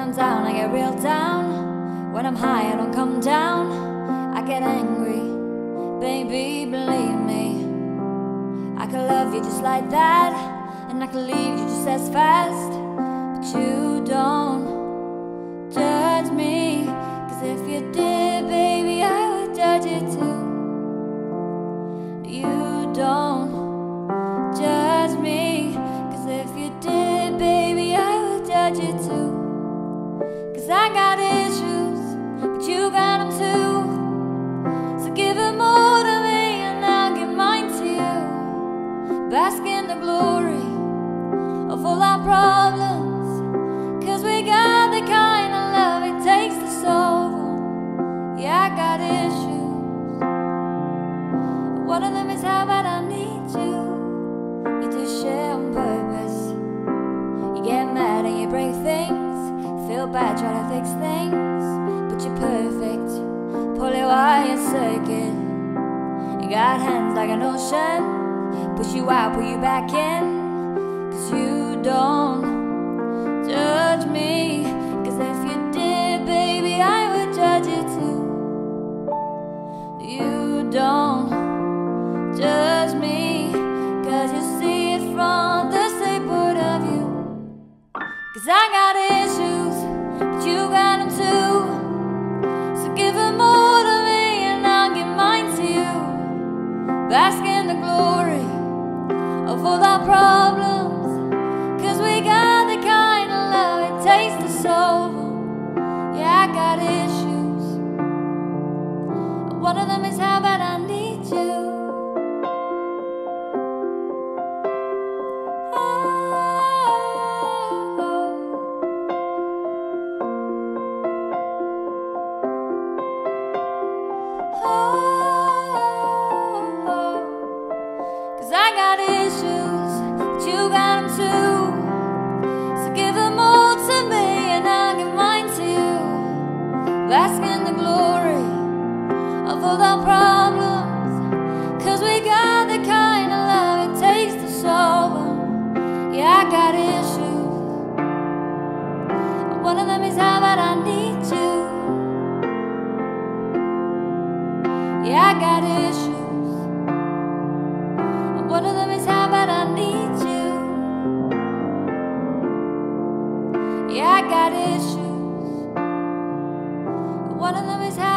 I'm down, I get real down. When I'm high, I don't come down. I get angry, baby, believe me. I could love you just like that, and I could leave you just as fast. But you don't judge me, 'cause if you did, baby, I would judge you too. You don't judge me, 'cause if you did, baby, I would judge you too. 'Cause I got issues, but you got them too. So give them all to me and I'll give mine to you. Bask in the glory of all our problems, 'cause we got the kind of love it takes to solve them. Yeah, I got issues. One of them is how bad I need you. You do shit on purpose. You get mad and you break things. Feel bad trying to fix things, but you're perfect. Pulley wire circuit. You got hands like an ocean. Push you out, pull you back in. 'Cause you don't judge me, 'cause if you did, baby, I would judge you too. You don't judge me, 'cause you see it from the same point of view. 'Cause I got issues, but you got them too. So give them all to me and I'll give mine to you. Bask in the glory of all our problems, 'cause we got the kind of love it takes to solve them. Yeah, I got issues. One of them is how bad I need you. I got issues, but you got them too. So give them all to me and I'll give mine to you. Bask in the glory of all our problems, 'cause we got the kind of love it takes to solve them. Yeah, I got issues. One of them is how bad I need you. Yeah, I got issues. One of them is how bad I need you. Yeah, I got issues. One of them is how